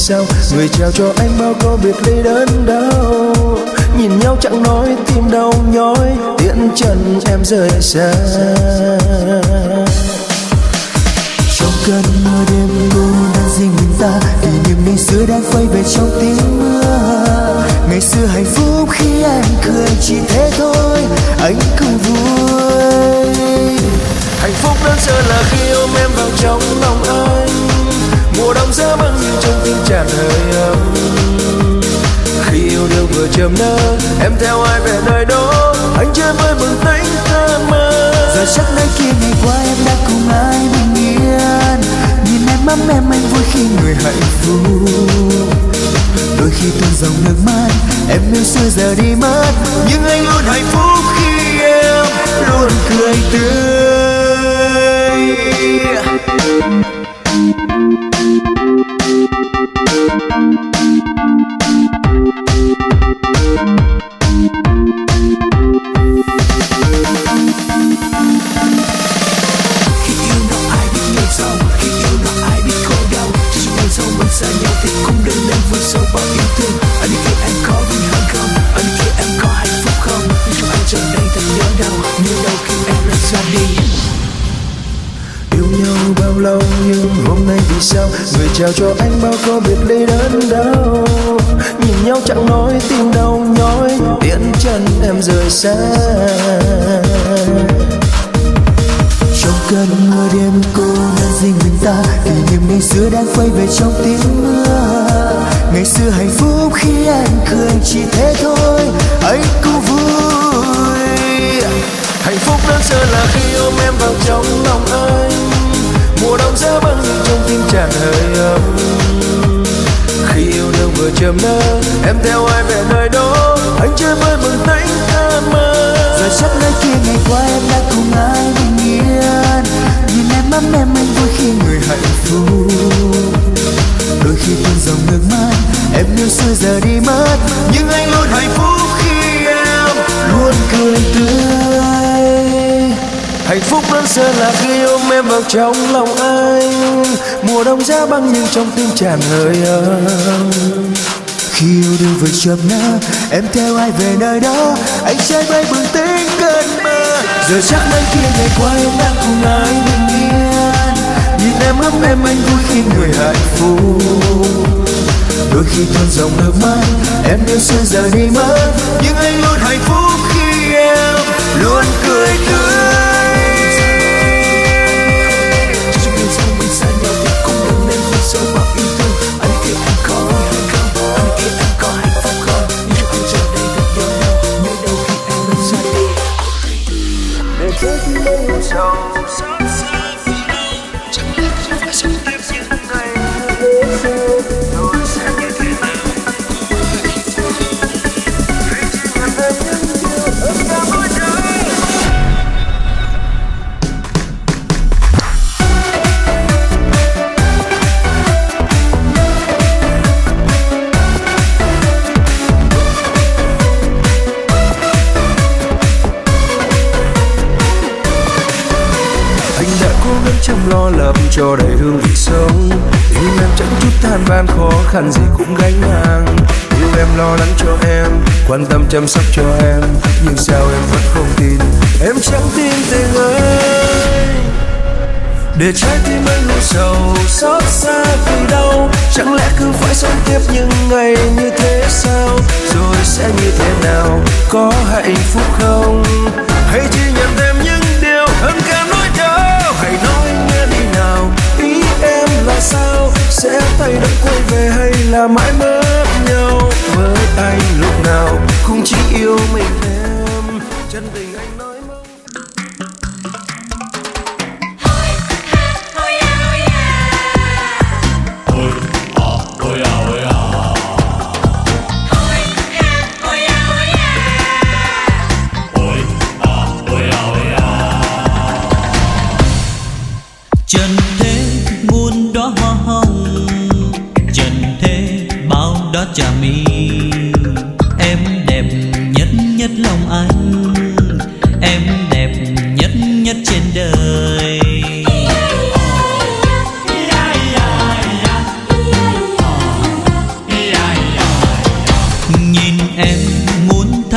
sao người trao cho anh bao câu biệt ly đớn đau. Nhìn nhau chẳng nói tim đau nhói, tiễn chân em rời xa. Trong cơn mưa đêm cô đang riêng mình ta, kỷ niệm ngày xưa đang quay về trong tiếng mưa. Ngày xưa hạnh phúc khi em cười chỉ thế thôi, anh cũng vui. Hạnh phúc đơn sơ là khi ôm em vào trong lòng anh, mùa đông giá băng nhưng trong tim tràn hơi ấm. Khi yêu đương vừa chớm nở, em theo ai về nơi đó, anh chơi với bừng tỉnh thơ mơ. Giờ chắc nơi kia ngày qua em đã cùng ai bình yên, nhìn em ấm em anh vui khi người hạnh phúc. Đôi khi tuôn dòng nước mắt, em yêu xưa giờ đi mất, nhưng anh luôn hạnh phúc khi em luôn cười tươi. Sao người trao cho anh bao câu biệt ly đớn đau. Nhìn nhau chẳng nói tim đau nhói, tiễn chân em rời xa. Trong cơn mưa đêm cô đang riêng mình ta, kỷ niệm ngày xưa đang quay về trong tiếng mưa. Ngày xưa hạnh phúc khi em cười chỉ thế thôi, anh cũng vui. Hạnh phúc đơn sơ là khi ôm em vào trong lòng anh, mùa đông giá băng nhưng trong tim tràn hơi ấm. Khi yêu đương vừa chớm nở, em theo ai về nơi đó, anh chơi với bừng tỉnh thơ mơ. Giờ chắc nơi kia ngày qua em đã cùng ai bình yên, nhìn em ấm em anh vui khi người hạnh phúc. Đôi khi tuôn dòng nước mắt, em yêu xưa giờ đi mất, nhưng anh luôn hạnh phúc khi em luôn cười tươi. Hạnh phúc đơn sơ là khi ôm em vào trong lòng anh, mùa đông giá băng nhưng trong tim tràn hơi ấm. Khi yêu đương vừa chợp nở, em theo ai về nơi đó, anh chơi bay bừng tỉnh cơn mơ. Giờ chắc nơi kia ngày qua em đang cùng ai bình yên, nhìn em ấm em anh vui khi người hạnh phúc. Đôi khi tuôn dòng nước mắt, em yêu xưa giờ đi mất, nhưng anh luôn hạnh phúc khi em luôn cười tươi. Chăm lo lập cho đầy hương vị sống, yêu em chẳng chút than van khó khăn gì cũng gánh ngang. Yêu em lo lắng cho em, quan tâm chăm sóc cho em, nhưng sao em vẫn không tin, em chẳng tin tình ơi. Để trái tim anh luôn sầu xót xa vì đau, chẳng lẽ cứ phải sống tiếp những ngày như thế sao? Rồi sẽ như thế nào, có hạnh phúc không? Hay chỉ nhận thêm những điều hơn cả nỗi đau? Hãy nói nghe đi nào, ý em là sao? Sẽ thay đổi quay về hay là mãi mất nhau? Với anh lúc nào cũng chỉ yêu mình em, chân tình anh nói mong. Trần thế muôn đóa hoa hồng, trần thế bao đóa trà mi. Em đẹp nhất nhất lòng anh, em đẹp nhất nhất trên đời.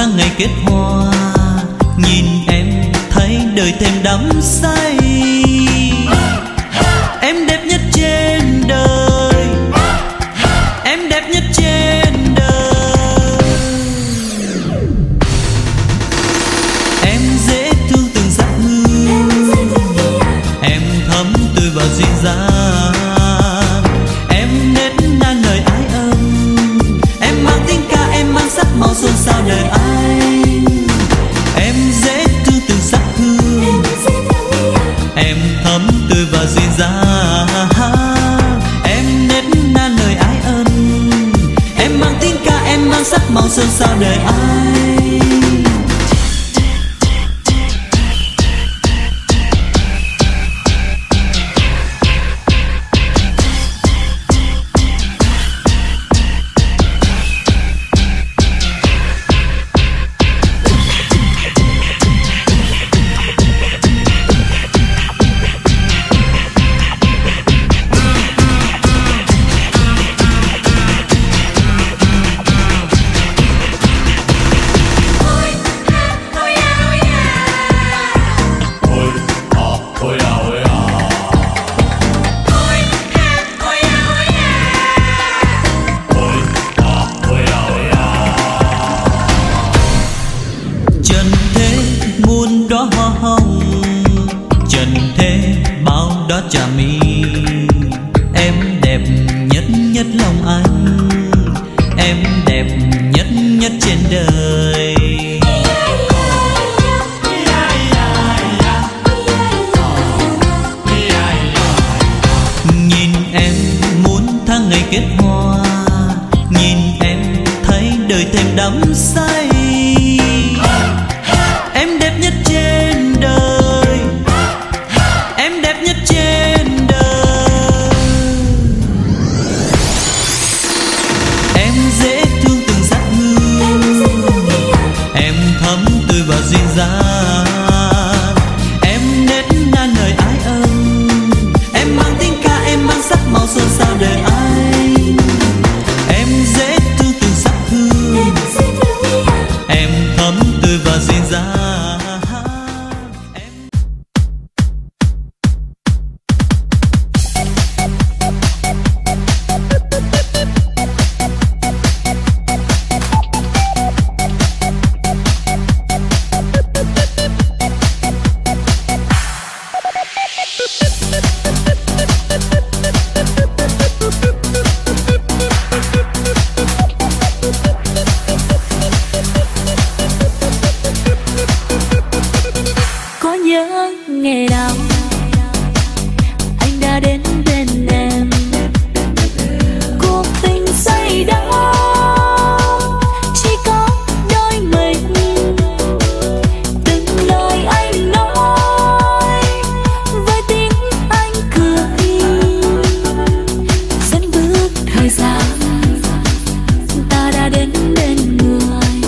tháng ngày kết hoa, nhìn em thấy đời thêm đắm say. Em đẹp nhất trên đời, em đẹp nhất trên đời. Em dễ thương từng giấc mơ, em thấm tươi và duyên dáng. Em nết na lời ái ân, em mang tiếng ca, em mang sắc màu xôn xao đời anh. Em dễ thương từng giấc hương, em thấm tươi và duyên dáng. Em nết na lời ái ân, em mang tiếng ca, em mang sắc màu xôn xao đời anh. Trần thế muôn đóa hoa hồng, trần thế bao đóa trà mi. Em đẹp nhất nhất lòng anh, em đẹp nhất nhất trên đời. Nhìn em muốn tháng ngày kết hoa, nhìn em thấy đời thêm đắm say. Em đẹp nhất trên đời, em đẹp nhất trên đời. Em dễ thương từng giấc mơ, em thấm tươi và duyên dáng. Em nết na lời ái ân, em mang tiếng ca, em mang sắc màu xôn xao đời anh. Em dễ thương từng giấc hương, em thấm tươi và duyên dáng. Có nhớ ngày nào anh đã đến bên em, cuộc tình say đắm chỉ có đôi mình. Từng lời anh nói với tiếng anh cười, dẫn bước thời gian ta đã đến bên người.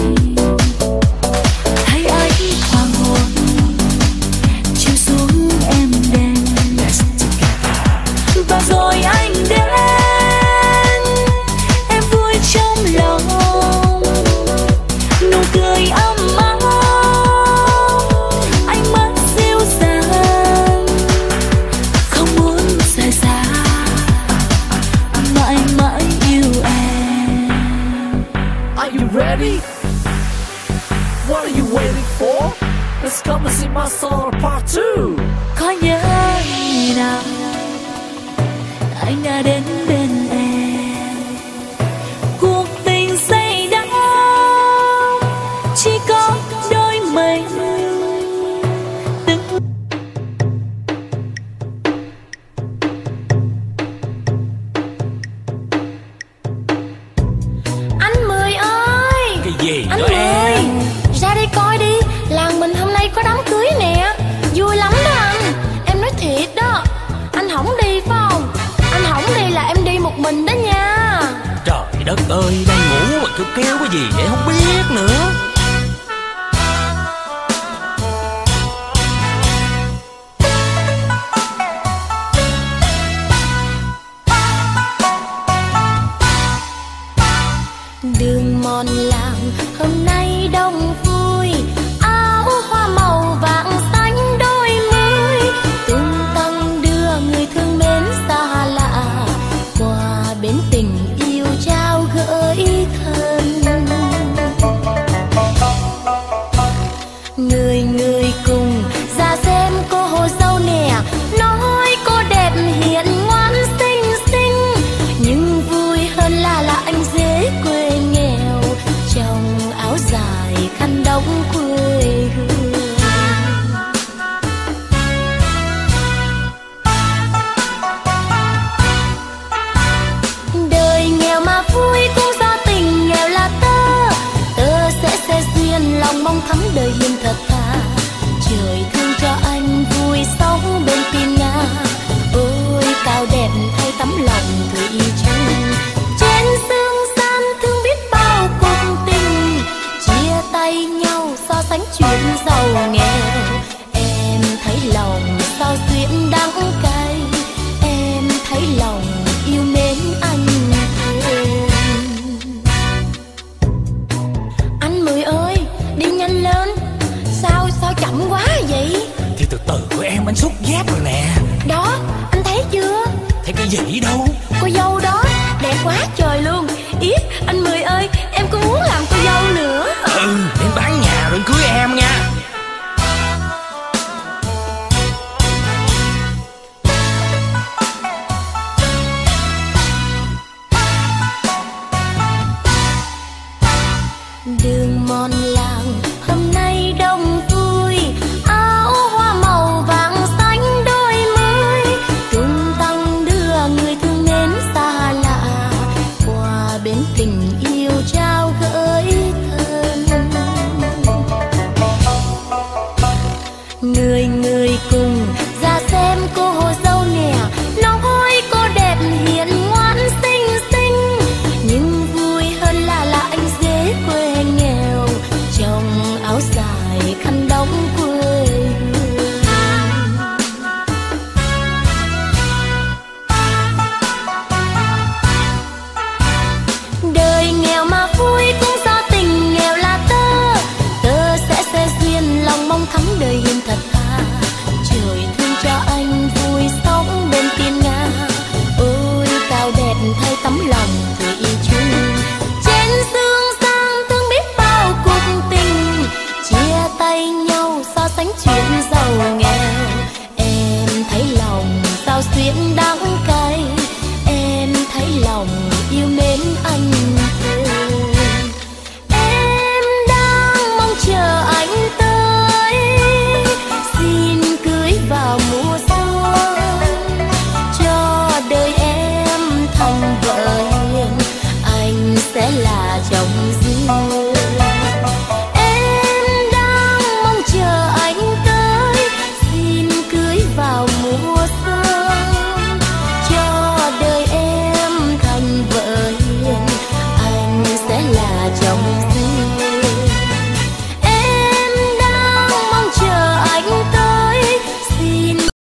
Thấy anh hoàng hôn chiếu xuống em đêm, và rồi anh đến, em vui trong lòng. Nụ cười ấm áp, anh mắt dịu dàng, không muốn rời xa, mãi mãi yêu em. Are you ready? What are you waiting for? Let's come and see my song part 2. Có nhớ ngày nào anh đã đến bên em, cuộc tình say đắm chỉ có đôi mình. Từng Anh Mười ơi! Cái gì Anh nữa Mười! em? Ra đây coi đi, làng mình hôm nay có đám cưới nè. Vui lắm đó anh. Em nói thiệt đó. Anh không đi phải không? Anh không đi là em đi một mình đó nha. Trời đất ơi, đang ngủ mà kêu kêu cái gì vậy không biết nữa. Đường mòn làng hôm nay đông vui, áo hoa màu vàng xanh đôi mươi, tung tăng đưa người thương mến xa lạ qua bến tình yêu trao gửi thân. Người người cùng ra xem cô hồ dâu nè, nói cô đẹp hiền ngoan xinh xinh, nhưng vui hơn là anh dễ quê nghèo, trong áo dài khăn đóng quê hương. Đời nghèo mà vui cũng do tình nghèo là tơ, tơ sẽ duyên lòng mong thắm đời hiền thật thà. Trời thương cho anh vui sống bên pin Nga, ôi cao đẹp thay tấm lòng thủy chung. Trên dương gian thương biết bao cuộc tình, chia tay nhau so sánh chuyện giàu nghèo. Em thấy lòng sao duyên đắng cay, em thấy lòng yêu mến anh thêm. Anh Mười ơi, đi nhanh lên. Sao chậm quá vậy? Thì từ từ của em, anh xúc giác rồi nè. Đó, anh thấy chưa? Thấy cái gì đâu? Cô dâu đó, đẹp quá trời luôn. Ý, anh Mười ơi, em cũng muốn làm cô dâu nữa. Đến bán nhà rồi cưới em nha. Đường mòn làng hôm nay đông vui, áo hoa màu vàng xanh đôi mươi, tung tăng đưa người thương mến xa lạ qua bến tình yêu trao gửi thân. Người người cùng ra xem cô hồ dâu nè, nói cô đẹp hiền ngoan xinh xinh, nhưng vui hơn là anh dễ quê nghèo, trong áo dài khăn đóng quê hương. Đời nghèo mà vui cũng do tình nghèo là tơ, tơ sẽ duyên lòng mong thắm đời hiền thật thà. Trời thương cho anh vui sống bên tiên Nga, ôi cao đẹp thay tấm lòng thủy chung. Trên dương gian thương biết bao cuộc tình, chia tay nhau so sánh chuyện giàu nghèo. Em thấy lòng sao xuyên đắng cay, em thấy lòng yêu mến anh thêm. Em đang mong chờ anh tới, xin cưới vào mùa xuân, cho đời em thành vợ hiền, anh sẽ là chồng duyên. Em đang mong chờ anh tới, xin cưới vào mùa xuân, cho đời em thành vợ hiền, anh sẽ là chồng duyên.